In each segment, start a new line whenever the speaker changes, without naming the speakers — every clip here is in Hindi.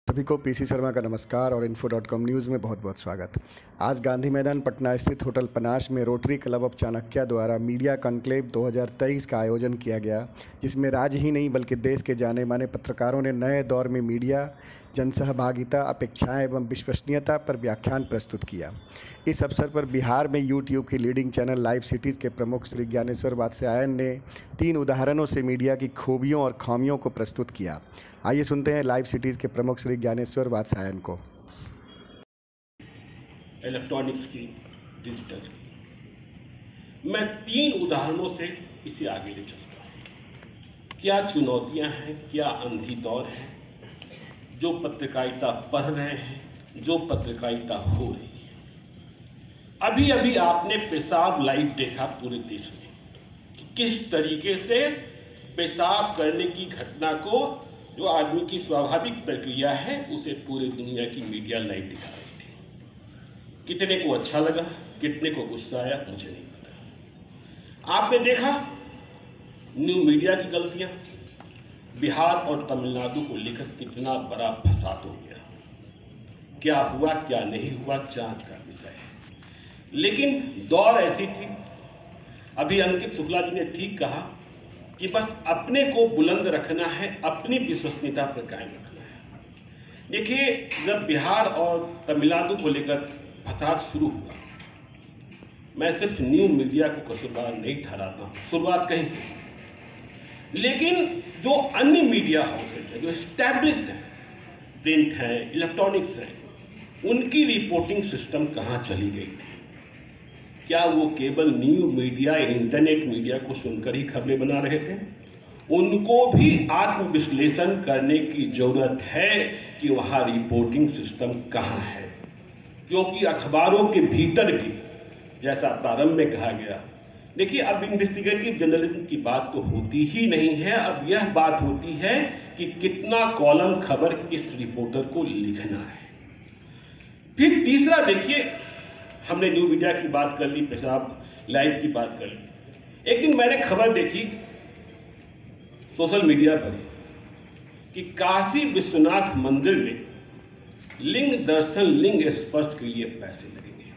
सभी को पीसी शर्मा का नमस्कार और info.com न्यूज़ में बहुत बहुत स्वागत। आज गांधी मैदान पटना स्थित होटल पनाश में रोटरी क्लब ऑफ चाणक्य द्वारा मीडिया कॉन्क्लेव 2023 का आयोजन किया गया, जिसमें राज्य ही नहीं बल्कि देश के जाने माने पत्रकारों ने नए दौर में मीडिया, जनसहभागिता, अपेक्षाएं एवं विश्वसनीयता पर व्याख्यान प्रस्तुत किया। इस अवसर पर बिहार में यूट्यूब की लीडिंग चैनल लाइव सिटीज़ के प्रमुख श्री ज्ञानेश्वर वात्स्यायन ने 3 उदाहरणों से मीडिया की खूबियों और खामियों को प्रस्तुत किया। आइए सुनते हैं लाइव सिटीज़ के प्रमुख श्री ज्ञानेश्वर वात्स्यायन को।
इलेक्ट्रॉनिक्स की, डिजिटल की, मैं 3 उदाहरणों से इसे आगे ले चलता हूँ। क्या चुनौतियाँ हैं, क्या अंधी दौर है जो पत्रकारिता पढ़ रहे हैं, जो पत्रकारिता हो रही है। अभी अभी आपने पेशाब लाइव देखा पूरे देश में कि किस तरीके से पेशाब करने की घटना को, जो आदमी की स्वाभाविक प्रक्रिया है, उसे पूरी दुनिया की मीडिया लाइव दिखा रही थी। कितने को अच्छा लगा, कितने को गुस्सा आया, मुझे नहीं पता। आपने देखा न्यू मीडिया की गलतियां, बिहार और तमिलनाडु को लेकर कितना बड़ा फसाद हो गया। क्या हुआ क्या नहीं हुआ जांच का विषय है, लेकिन दौर ऐसी थी। अभी अंकित शुक्ला जी ने ठीक कहा कि बस अपने को बुलंद रखना है, अपनी विश्वसनीयता पर कायम रखना है। देखिए, जब बिहार और तमिलनाडु को लेकर फसाद शुरू हुआ, मैं सिर्फ न्यू मीडिया को कसूरवार नहीं ठहराता हूँ, शुरुआत कहीं से, लेकिन जो अन्य मीडिया हाउसेज हैं, जो एस्टैब्लिश हैं, प्रिंट हैं, इलेक्ट्रॉनिक्स हैं, उनकी रिपोर्टिंग सिस्टम कहाँ चली गई थी। क्या वो केवल न्यू मीडिया, इंटरनेट मीडिया को सुनकर ही खबरें बना रहे थे? उनको भी आत्मविश्लेषण करने की जरूरत है कि वहाँ रिपोर्टिंग सिस्टम कहाँ है, क्योंकि अखबारों के भीतर भी, जैसा प्रारंभ में कहा गया, देखिए अब इन्वेस्टिगेटिव जर्नलिज्म की बात तो होती ही नहीं है। अब यह बात होती है कि कितना कॉलम खबर किस रिपोर्टर को लिखना है। फिर तीसरा देखिए, हमने न्यू मीडिया की बात कर ली, पेशाब लाइव की बात कर ली। एक दिन मैंने खबर देखी सोशल मीडिया पर कि काशी विश्वनाथ मंदिर में लिंग दर्शन, लिंग स्पर्श के लिए पैसे लगेंगे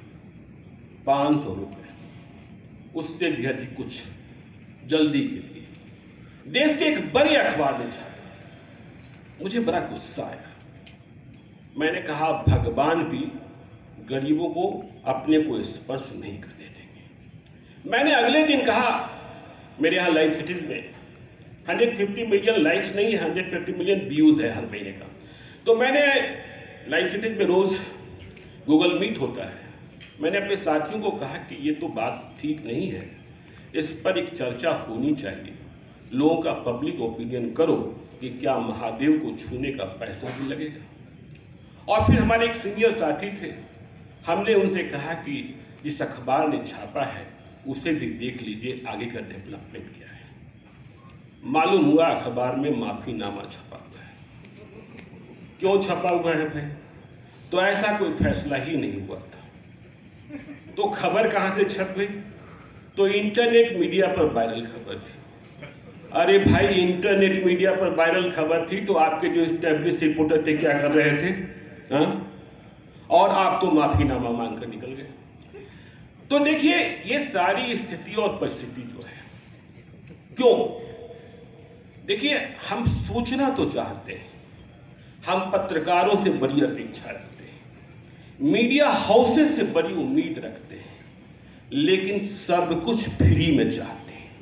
500 रुपये, उससे भी अधिक कुछ जल्दी के लिए। देश के एक बड़े अखबार ने छापा। मुझे बड़ा गुस्सा आया। मैंने कहा, भगवान भी गरीबों को अपने को स्पर्श नहीं करने देंगे। मैंने अगले दिन कहा, मेरे यहाँ लाइव सिटीज में 150 मिलियन लाइक्स नहीं है, 150 मिलियन व्यूज है हर महीने का। तो मैंने लाइव सिटीज में रोज गूगल मीट होता है, मैंने अपने साथियों को कहा कि ये तो बात ठीक नहीं है, इस पर एक चर्चा होनी चाहिए। लोगों का पब्लिक ओपिनियन करो कि क्या महादेव को छूने का पैसा भी लगेगा। और फिर हमारे एक सीनियर साथी थे, हमने उनसे कहा कि जिस अखबार ने छापा है उसे भी देख लीजिए, आगे का डेवलपमेंट क्या है। मालूम हुआ अखबार में माफीनामा छपा हुआ है। क्यों छपा हुआ है भाई? तो ऐसा कोई फैसला ही नहीं हुआ था। तो खबर कहां से छप गई? तो इंटरनेट मीडिया पर वायरल खबर थी। अरे भाई, इंटरनेट मीडिया पर वायरल खबर थी तो आपके जो एस्टैब्लिश रिपोर्टर थे क्या कर रहे थे? हाँ, और आप तो माफीनामा मांगकर निकल गए। तो देखिए, ये सारी स्थिति और परिस्थिति जो है, क्यों? देखिए, हम सूचना तो चाहते हैं, हम पत्रकारों से बड़ी अपेक्षा रखते हैं, मीडिया हाउसेस से बड़ी उम्मीद रखते हैं, लेकिन सब कुछ फ्री में चाहते हैं।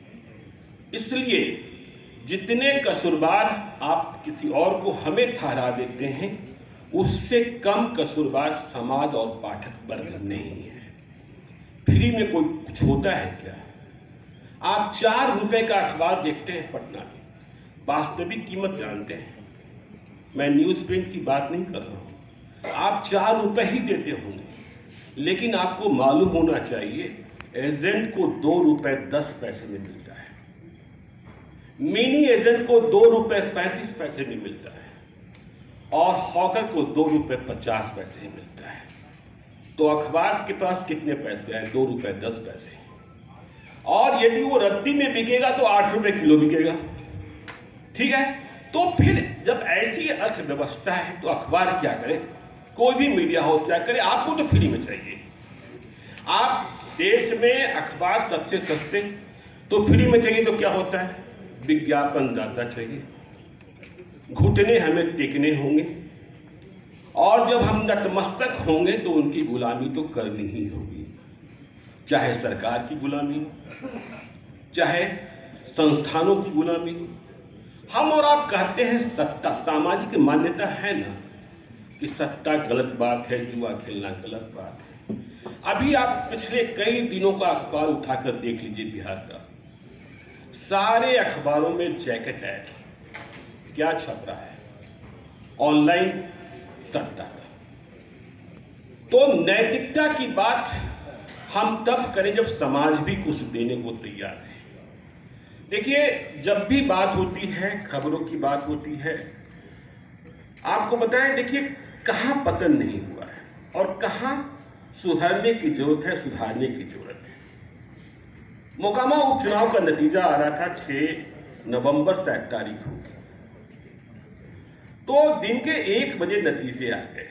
इसलिए जितने कसूरवार आप किसी और को हमें ठहरा देते हैं, उससे कम कसूरवार समाज और पाठक वर्ग नहीं है। फ्री में कोई कुछ होता है क्या? आप 4 रुपए का अखबार देखते हैं पटना में, वास्तविक कीमत जानते हैं। मैं न्यूज प्रिंट की बात नहीं कर रहा हूं, आप 4 रुपए ही देते होंगे, लेकिन आपको मालूम होना चाहिए एजेंट को 2 रुपए 10 पैसे में मिलता है, मिनी एजेंट को 2 रुपए 35 पैसे में मिलता है, और हॉकर को 2 रुपए 50 पैसे में मिलता है। तो अखबार के पास कितने पैसे आए? 2 रुपए 10 पैसे। और यदि वो रत्ती में बिकेगा तो 8 रुपए किलो बिकेगा। ठीक है, तो फिर जब ऐसी अर्थव्यवस्था है तो अखबार क्या करे, कोई भी मीडिया हाउस क्या करे, आपको तो फ्री में चाहिए। आप देश में अखबार सबसे सस्ते, तो फ्री में चाहिए तो क्या होता है, विज्ञापन ज़्यादा चाहिए, घुटने हमें टेकने होंगे, और जब हम नतमस्तक होंगे तो उनकी गुलामी तो करनी ही होगी, चाहे सरकार की गुलामी हो, चाहे संस्थानों की गुलामी हो। हम और आप कहते हैं सत्ता, सामाजिक मान्यता है ना कि सत्ता गलत बात है, जुआ खेलना गलत बात है। अभी आप पिछले कई दिनों का अखबार उठाकर देख लीजिए बिहार का, सारे अखबारों में जैकेट ऐड क्या छप रहा है, ऑनलाइन सट्टा का। तो नैतिकता की बात हम तब करें जब समाज भी कुछ देने को तैयार है। देखिए, जब भी बात होती है, खबरों की बात होती है, आपको बताएं, देखिए कहां पतन नहीं हुआ है और कहां सुधरने की जरूरत है, सुधारने की जरूरत है। मोकामा उपचुनाव का नतीजा आ रहा था 6 नवंबर से 8 तारीख को, तो दिन के 1 बजे नतीजे आ गए।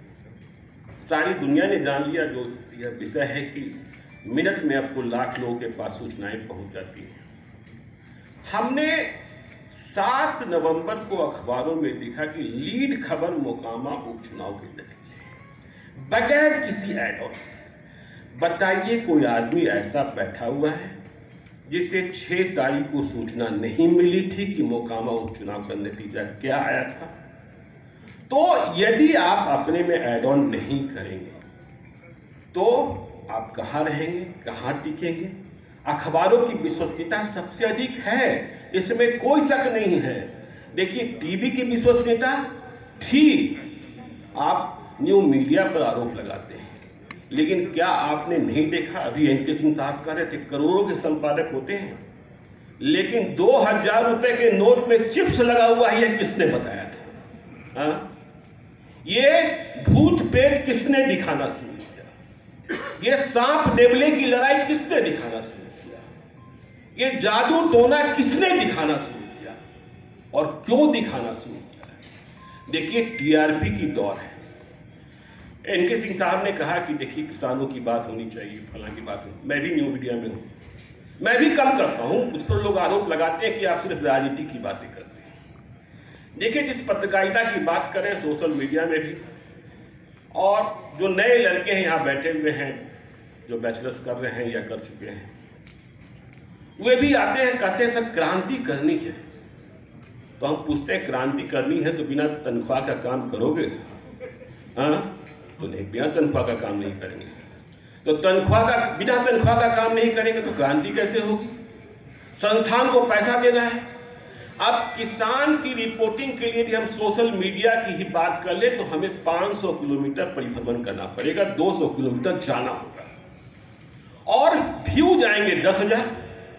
सारी दुनिया ने जान लिया, जो यह विषय है कि मिनट में आपको लाख लोगों के पास सूचनाएं पहुंच जाती हैं। हमने 7 नवंबर को अखबारों में देखा कि लीड खबर मोकामा उपचुनाव के नतीजे, बगैर किसी ऐड ऑन। बताइए, कोई आदमी ऐसा बैठा हुआ है जिसे 6 तारीख को सूचना नहीं मिली थी कि मोकामा उपचुनाव का नतीजा क्या आया था? तो यदि आप अपने में ऐड ऑन नहीं करेंगे तो आप कहाँ रहेंगे, कहाँ टिकेंगे? अखबारों की विश्वसनीयता सबसे अधिक है, इसमें कोई शक नहीं है। देखिए, टीवी की विश्वसनीयता थी, आप न्यू मीडिया पर आरोप लगाते हैं, लेकिन क्या आपने नहीं देखा, अभी एनके सिंह साहब कह रहे थे करोड़ों के संपादक होते हैं, लेकिन 2000 रुपए के नोट में चिप्स लगा हुआ है, यह किसने बताया था? हाँ? ये भूत पेट किसने दिखाना शुरू किया? ये सांप नेवले की लड़ाई किसने दिखाना शुरू किया? ये जादू टोना किसने दिखाना शुरू किया और क्यों दिखाना शुरू किया? देखिए, टीआरपी की दौर है। एनके सिंह साहब ने कहा कि देखिए किसानों की बात होनी चाहिए, फलां की बात हो। मैं भी न्यू मीडिया में हूं, मैं भी कम करता हूं। कुछ पर लोग आरोप लगाते हैं कि आप सिर्फ राजनीति की बातें करते हैं। देखिए, जिस पत्रकारिता की बात करें सोशल मीडिया में भी, और जो नए लड़के हैं यहाँ बैठे हुए हैं, जो बैचलर्स कर रहे हैं या कर चुके हैं, वे भी आते हैं, कहते हैं सर क्रांति करनी है। तो हम पूछते हैं क्रांति करनी है तो बिना तनख्वाह का काम करोगे? हाँ, तो नहीं, बिना तनख्वाह का काम नहीं करेंगे। तो बिना तनख्वाह का काम नहीं करेंगे तो क्रांति कैसे होगी? संस्थान को पैसा देना है। अब किसान की रिपोर्टिंग के लिए यदि हम सोशल मीडिया की ही बात कर ले तो हमें 500 किलोमीटर परिभ्रमण करना पड़ेगा, 200 किलोमीटर जाना होगा, और व्यू जाएंगे 10,000,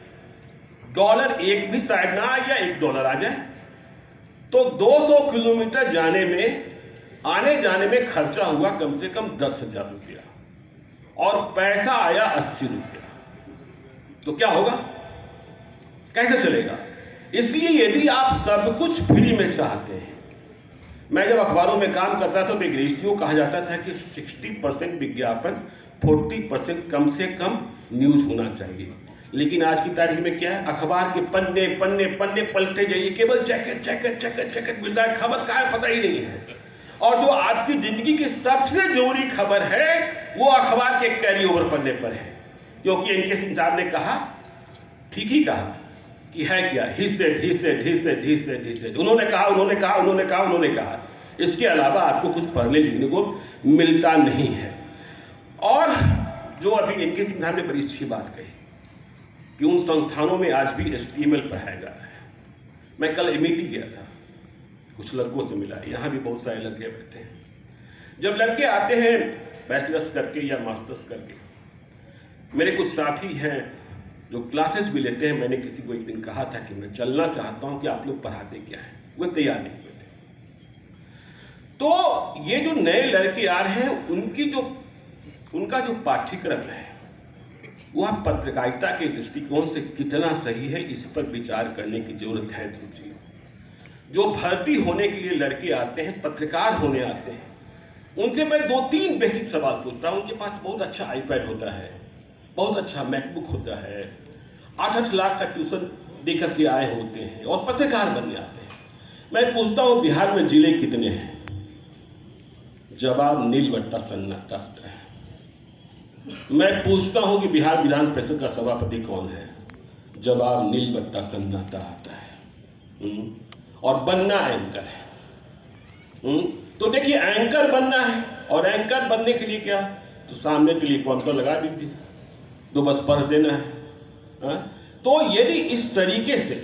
डॉलर एक भी शायद ना आए या $1 आ जाए, तो 200 किलोमीटर जाने में, आने जाने में खर्चा हुआ कम से कम 10,000 रुपया, और पैसा आया 80 रुपया। तो क्या होगा, कैसे चलेगा? इसलिए यदि आप सब कुछ फ्री में चाहते हैं, मैं जब अखबारों में काम करता था तो एक रेशियो कहा जाता था कि 60% विज्ञापन, 40% कम से कम न्यूज होना चाहिए। लेकिन आज की तारीख में क्या है, अखबार के पन्ने पन्ने पन्ने पलटे जाइए, केवल जैकेट जैकेट जैकेट जैकेट मिल रहा है, खबर का है पता ही नहीं है। और जो आपकी जिंदगी की सबसे जरूरी खबर है वो अखबार के कैरी ओवर पन्ने पर है, क्योंकि एनके सिंह साहब ने कहा, ठीक ही कहा कि है क्या, ही सेड, उन्होंने कहा। इसके अलावा आपको कुछ पढ़ने लिखने को मिलता नहीं है। और जो अभी एनके सिंह साहब ने बड़ी अच्छी बात कही कि उन संस्थानों में आज भी HTML पढ़ाया जा रहा है। मैं कल एमिटी गया था, कुछ लड़कों से मिला, यहाँ भी बहुत सारे लड़के बैठे हैं। जब लड़के आते हैं बैचलर्स करके या मास्टर्स करके, मेरे कुछ साथी हैं जो क्लासेस भी लेते हैं, मैंने किसी को एक दिन कहा था कि मैं चलना चाहता हूं कि आप लोग पढ़ाते क्या है, वो तैयार नहीं हुए थे। तो ये जो नए लड़के आ रहे हैं, उनका जो पाठ्यक्रम है वह पत्रकारिता के दृष्टिकोण से कितना सही है, इस पर विचार करने की जरूरत है। ध्रुव जी, जो भर्ती होने के लिए लड़के आते हैं, पत्रकार होने आते हैं, उनसे मैं 2-3 बेसिक सवाल पूछता हूँ। उनके पास बहुत अच्छा आईपैड होता है, बहुत अच्छा मैकबुक होता है, 8-8 लाख का ट्यूशन देकर के आए होते हैं और पत्रकार बनने आते हैं। मैं पूछता हूँ बिहार में जिले कितने हैं? जवाब नीलबट्टा सन्नाटा होता है। मैं पूछता हूँ कि बिहार विधान परिषद का सभापति कौन है? जवाब नीलबट्टा सन्नाटा आता है। और बनना एंकर है। तो देखिए, एंकर बनना है और एंकर बनने के लिए क्या, तो सामने टेलीप्रॉम्प्टर लगा दीजिए, तो बस पढ़ देना है। तो यदि इस तरीके से,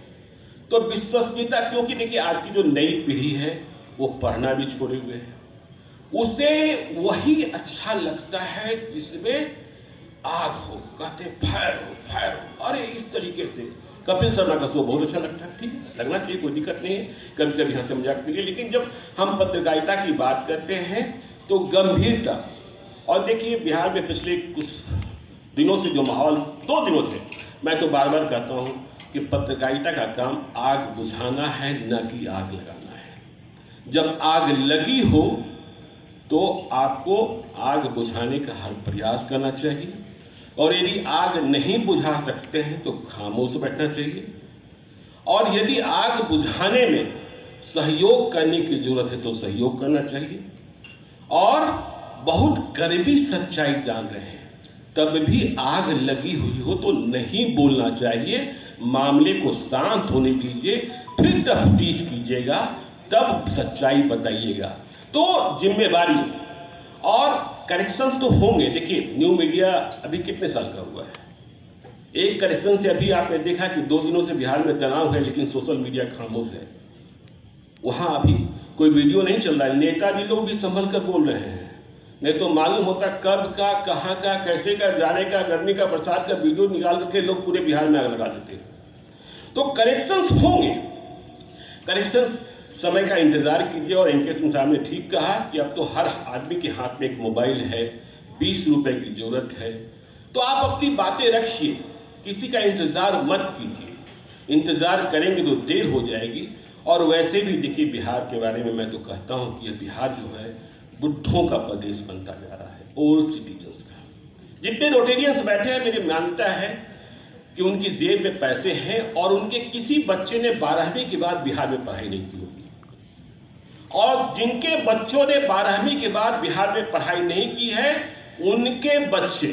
तो विश्वसनीयता, क्योंकि देखिए आज की जो नई पीढ़ी है वो पढ़ना भी छोड़े हुए है, उसे वही अच्छा लगता है जिसमें आग हो, कहते फायर हो फायर हो। अरे इस तरीके से कपिल शर्मा का शो बहुत अच्छा लगता है, ठीक है, लगना चाहिए, कोई दिक्कत नहीं है, कभी कभी हंसी मजाक के लिए। लेकिन जब हम पत्रकारिता की बात करते हैं तो गंभीरता, और देखिए बिहार में पिछले कुछ दिनों से जो माहौल, 2 दिनों से मैं तो बार बार कहता हूँ कि पत्रकारिता का काम आग बुझाना है, न कि आग लगाना है। जब आग लगी हो तो आपको आग बुझाने का हर प्रयास करना चाहिए, और यदि आग नहीं बुझा सकते हैं तो खामोश बैठना चाहिए, और यदि आग बुझाने में सहयोग करने की जरूरत है तो सहयोग करना चाहिए। और बहुत करीबी सच्चाई जान रहे हैं, तब भी आग लगी हुई हो तो नहीं बोलना चाहिए, मामले को शांत होने दीजिए, फिर तफ्तीश कीजिएगा, तब सच्चाई बताइएगा। तो जिम्मेवारी और करेक्शंस तो होंगे। देखिए न्यू मीडिया अभी कितने साल का हुआ है, एक करेक्शन से अभी आपने देखा कि 2 दिनों से बिहार में तनाव है, लेकिन सोशल मीडिया खामोश है, वहाँ अभी कोई वीडियो नहीं चल रहा है। नेता भी लोग भी संभल कर बोल रहे हैं, नहीं तो मालूम होता कब का, कहाँ का, कैसे का, जाने का, करने का, प्रचार का वीडियो निकाल करके लोग पूरे बिहार में आग लगा देते हैं। तो करेक्शंस होंगे, करेक्शंस समय का इंतजार कीजिए। और इनके सिंह साहब ने ठीक कहा कि अब तो हर आदमी के हाथ में एक मोबाइल है, 20 रुपए की जरूरत है, तो आप अपनी बातें रखिए, किसी का इंतजार मत कीजिए। इंतजार करेंगे तो देर हो जाएगी। और वैसे भी देखिए बिहार के बारे में मैं तो कहता हूँ कि यह बिहार जो है बुढ़ों का प्रदेश बनता जा रहा है, ओल्ड सिटीजन्स का। जितने रोटेरियंस बैठे हैं, मेरी मान्यता है कि उनकी जेब में पैसे हैं, और उनके किसी बच्चे ने 12वीं के बाद बिहार में पढ़ाई नहीं की होगी, और जिनके बच्चों ने 12वीं के बाद बिहार में पढ़ाई नहीं की है, उनके बच्चे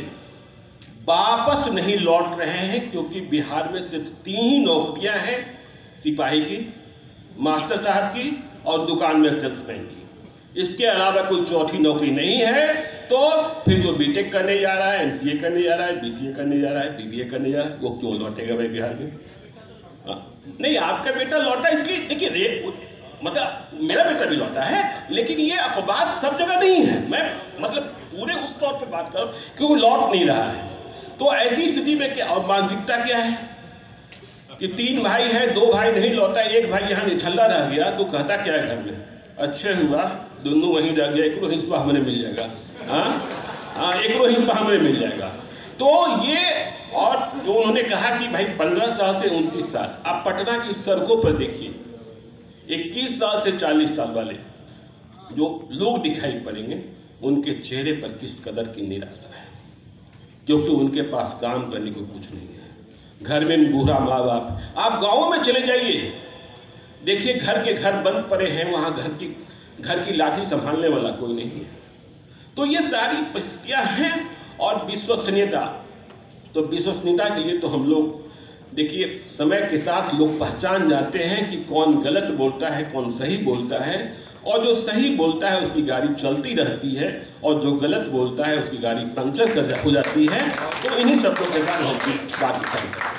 वापस नहीं लौट रहे हैं, क्योंकि बिहार में सिर्फ 3 ही नौकरियां हैं, सिपाही की, मास्टर साहब की और दुकान में सेल्समैन की। इसके अलावा कोई चौथी नौकरी नहीं है। तो फिर जो बीटेक करने जा रहा है, एमसीए करने जा रहा है, बीसीए करने जा रहा है, बीबीए करने जा रहा है, वो क्यों लौटेगा भाई बिहार में? नहीं, आपका बेटा लौटा इसलिए, देखिए मतलब मेरा बेटा भी लौटा है, लेकिन ये अपवाद सब जगह नहीं है। मैं मतलब पूरे उस तौर पर बात कर रहा हूँ कि वो लौट नहीं रहा है। तो ऐसी स्थिति में क्या, और मानसिकता क्या है कि 3 भाई है, 2 भाई नहीं लौटा, 1 भाई यहाँ निठल्ला रह गया, तो कहता क्या है घर में, अच्छे हुआ दोनों वहीं रह गया, एक हिस्सा हमें मिल जाएगा, हाँ एक हिस्सा हमें मिल जाएगा। तो ये, और जो उन्होंने कहा कि भाई 15 साल से 29 साल, आप पटना की सड़कों पर देखिए, 21 साल से 40 साल वाले जो लोग दिखाई पड़ेंगे, उनके चेहरे पर किस कदर की निराशा है, क्योंकि उनके पास काम करने को कुछ नहीं है। घर में बूढ़ा माँ बाप, आप गाँव में चले जाइए, देखिए घर के घर बंद पड़े हैं, वहाँ घर की लाठी संभालने वाला कोई नहीं है। तो ये सारी परिस्थितियाँ हैं। और विश्वसनीयता, तो विश्वसनीयता के लिए तो हम लोग देखिए समय के साथ लोग पहचान जाते हैं कि कौन गलत बोलता है, कौन सही बोलता है, और जो सही बोलता है उसकी गाड़ी चलती रहती है, और जो गलत बोलता है उसकी गाड़ी पंचर हो जाती है। तो इन्हीं सब को बात करते हैं।